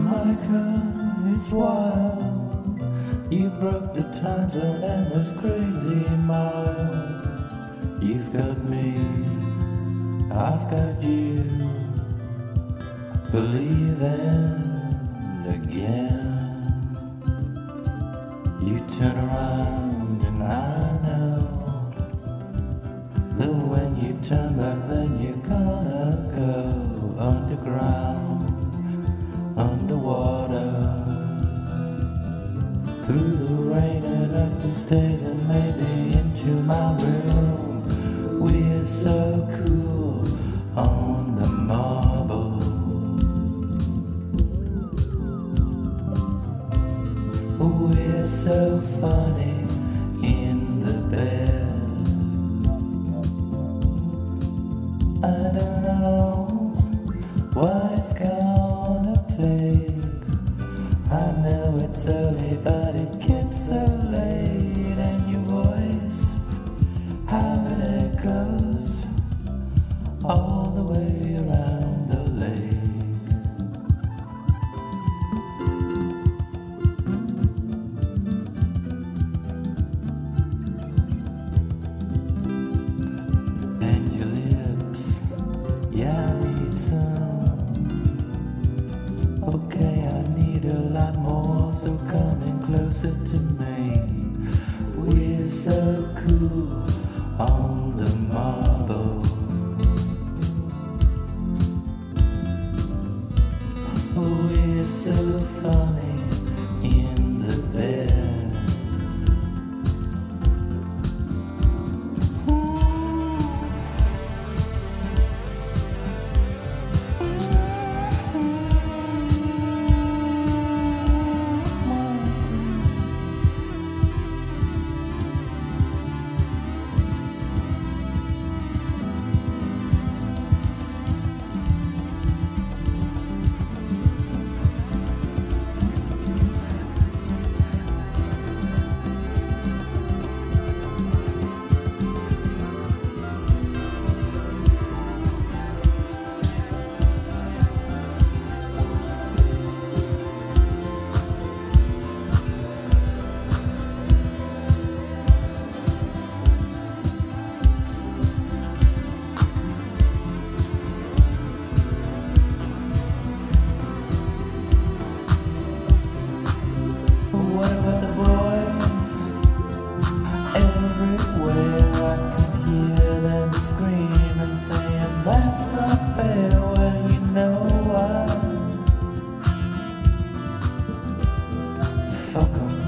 harmonica, it's wild. You broke the time zone and those crazy miles. You've got me, I've got you, believing again. You turn around and I know that when you turn back then you're gonna go underground, underwater, through the rain and up the stairs and maybe into my room. We're so cool on the marble. We're so funny in the bed. I don't know what it's gonna take. I know it's early but it gets so late. And your voice, how it echoes all the way around the lake. And your lips, yeah, I need some. Okay, I need a lot more, so coming closer to me. We're so cool on the marble. We're so funny in the bed. What about the boys? Everywhere I can hear them scream and saying that's not fair. Well, you know what? Fuck 'em.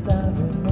savage.